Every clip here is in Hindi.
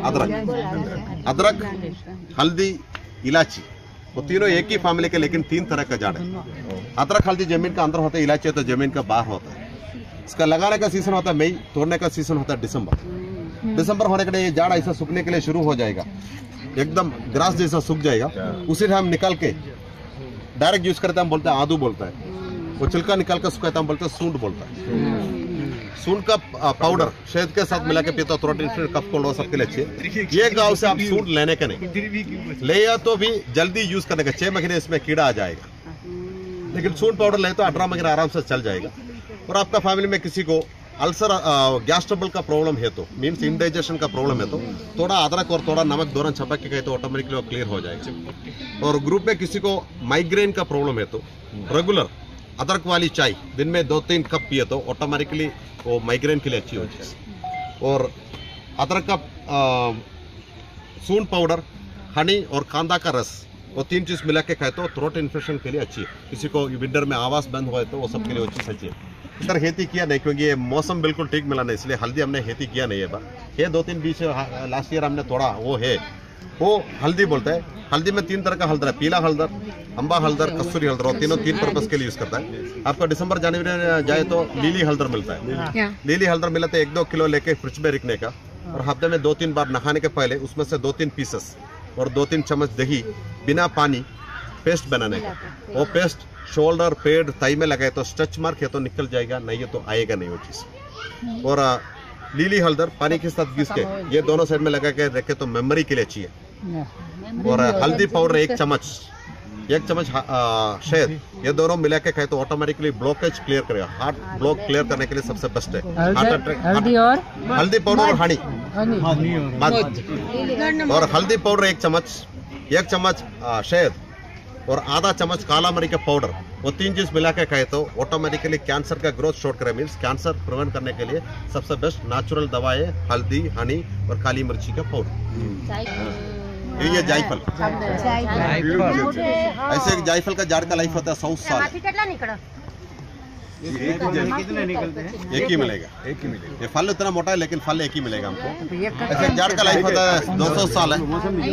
अदरक, हल्दी, इलायची, वो तीनों एक ही फैमिली के, लेकिन 3 तरह का झाड़ है। अदरक हल्दी जमीन का अंदर होता है, इलायची तो जमीन का बाहर होता है। इसका लगाने का सीजन होता है मई, तोड़ने का सीजन होता है दिसंबर होने के लिए ये झाड़ ऐसा सूखने के लिए शुरू हो जाएगा, एकदम ग्रास जैसा सूख जाएगा। उसी हम निकाल के डायरेक्ट यूज करते हैं, हम बोलते हैं आदू बोलता है। वो छिलका निकाल कर सुखाता है, हम बोलते हैं सूंड बोलता है। सूंड का पाउडर शहद के साथ मिला के पीता हो, थ्रोट इन्फेक्शन, कफ कोल्ड सबके लिए अच्छी है। ये गाँव से आप सूंड लेने का नहीं ले, या तो भी जल्दी यूज करने का, 6 महीने इसमें कीड़ा आ जाएगा। लेकिन सूंड पाउडर ले तो 18 महीने आराम से चल जाएगा। और आपका फैमिली में किसी को अल्सर, गैस ट्रबल का प्रॉब्लम है तो, मीन्स इंडाइजेशन का प्रॉब्लम है तो थोड़ा अदरक और थोड़ा नमक दोनों छपक के गए तो ऑटोमेटिकली वो क्लियर हो जाएगा। और ग्रुप में किसी को माइग्रेन का प्रॉब्लम है तो रेगुलर अदरक वाली चाय दिन में 2-3 कप पिए तो ऑटोमेटिकली वो माइग्रेन के लिए अच्छी होती है। और अदरक का सूंड पाउडर, हनी और कांदा का रस, वो 3 चीज मिला के खाए तो थ्रोट इन्फेक्शन के लिए अच्छी है। किसी को विंटर में आवाज बंद हो तो वो सबके लिए वो चीज अच्छी है। सर खेती किया नहीं क्योंकि ये मौसम बिल्कुल ठीक मिला नहीं, इसलिए हल्दी हमने खेती किया नहीं है। बार ये 2-3 बीच लास्ट ईयर हमने थोड़ा वो है, वो हल्दी बोलता है। हल्दी में 3 तरह का हल्दर है, पीला हल्दर, अम्बा हल्दर, कस्तूरी हल्दर, और तीनों 3 पर्पज के लिए यूज करता है। आपका दिसंबर जनवरी में जाए तो लीली हल्दर मिलता है। लीली हल्दर मिला तो 1-2 किलो लेके फ्रिज में रखने का, और हफ्ते में 2-3 बार नहाने के पहले उसमें से 2-3 पीसेस और 2-3 चम्मच दही बिना पानी पेस्ट बनाने का। वो पेस्ट शोल्डर, पेड़, थाई में लगाए तो स्ट्रेच मार्क है तो निकल जाएगा, नहीं है तो आएगा नहीं वो चीज। और लीली हल्दर पानी के साथ घिस के ये दोनों साइड में लगा के रखे तो मेमोरी के लिए अच्छी है। और हल्दी पाउडर 1 चम्मच शहद, ये दोनों मिला के खाए तो ऑटोमेटिकली ब्लॉकेज क्लियर करेगा। हार्ट ब्लॉक क्लियर करने के लिए सबसे बेस्ट है। हल्दी पाउडर और हनी और हल्दी पाउडर 1 चम्मच शहद और आधा चम्मच काला मरी का पाउडर, वो 3 चीज मिला के खाए तो ऑटोमेटिकली कैंसर का ग्रोथ शॉर्ट करे, मीन्स कैंसर प्रिवेंट करने के लिए सबसे बेस्ट नेचुरल दवा है हल्दी, हनी और काली मिर्ची का पाउडर। ये जायफल, ऐसे जायफल का झाड़ का लाइफ होता है 100 साल। एक ही मिलेगा। ये फल इतना मोटा है लेकिन फल एक ही मिलेगा हमको। ऐसे झाड़ का लाइफ होता है 200 साल है।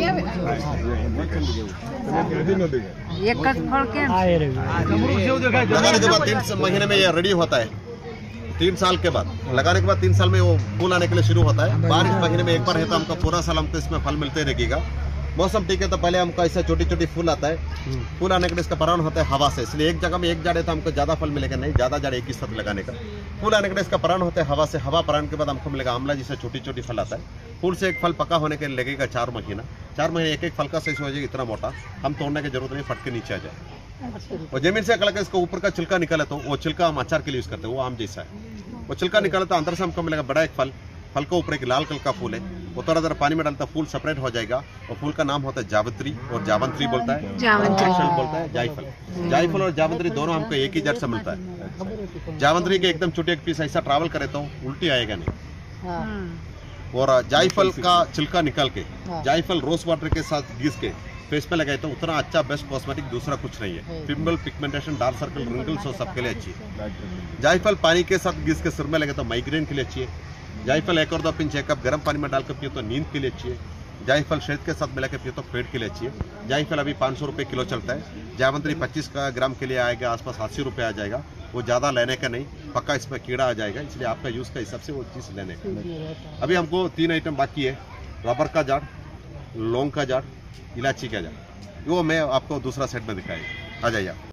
लगाने के बाद 3 महीने में ये रेडी होता है। 3 साल के बाद लगाने के बाद 3 साल में वो फूल आने के लिए शुरू होता है। बारिश महीने में एक बार है तो हमको पूरा साल हमको इसमें फल मिलते रहेगा। मौसम ठीक है तो पहले हमको ऐसा छोटी फूल आता है। फूल आने के लिए इसका परान होता है हवा से, इसलिए एक जगह में एक झाड़ है तो हमको ज्यादा फल मिलेगा नहीं, ज्यादा झाड़ एक ही साथ लगाने का। फूल आने के लिए इसका परान होता है हवा से, हवा परान के बाद हमको मिलेगा आंवला जैसे छोटी फल आता है। फूल से एक फल पका होने के लिए लगेगा 4 महीना। 4 महीने एक फल का साइज हो जाएगा इतना मोटा, हम तोड़ने की जरूरत नहीं, फट के नीचे आ जाए। और जमीन से अकड़ के इसको ऊपर का छिलका निकाले तो वो छिलका हम अचार के लिए यूज करते हैं, वो आम जैसा है। वो छिलका निकाले तो अंदर से हमको मिलेगा बड़ा एक फल को ऊपर एक लाल कलर का फूल है, वो थोड़ा देर पानी में डालता फूल सेपरेट हो जाएगा। और फूल का नाम होता है जावित्री और जावंत्री बोलता है, जायफल और जावंत्री दोनों हमको एक ही जड़ से मिलता है। जावंत्री के एकदम छोटे एक पीस ऐसा ट्रैवल करे तो उल्टी आएगा नहीं। और जायफल का छिलका निकाल के जायफल रोज वाटर के साथ घिस के फेस पे लगाए तो उतना अच्छा बेस्ट कॉस्मेटिक दूसरा कुछ नहीं है। Pimple, pigmentation, dark circle, wrinkles और सबके लिए अच्छी है। जायफल पानी के साथ घिस के सिर में लगे तो माइग्रेन के लिए अच्छी है। जायफल 1 और 2 पिंच 1 कप गर्म पानी में डालकर पिए तो नींद के लिए अच्छी है। जायफल शहद के साथ मिला के पिए तो पेट के लिए अच्छी है। जायफल अभी 500 रुपये किलो चलता है। जावंत्री 25 ग्राम के लिए आएगा आसपास 80 रुपये आ जाएगा। वो ज़्यादा लेने का नहीं, पक्का इसमें कीड़ा आ जाएगा, इसलिए आपका यूज़ का हिसाब से वो चीज़ लेने का। अभी हमको 3 आइटम बाकी है, रबर का झाड़, लौंग का झाड़, इलायची का झाड़, वो मैं आपको दूसरा सेट में दिखाएगा। आ जाइए आप।